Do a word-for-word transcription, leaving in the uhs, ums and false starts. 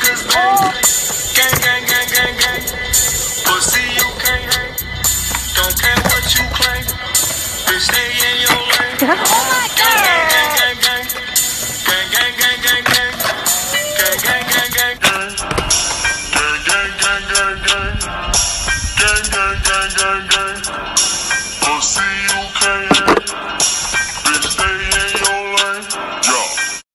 niggas gang. Gang, gang, gang, gang, gang. Pussy, you can't hang. Don't care what you claim. Bitch, stay in your lane.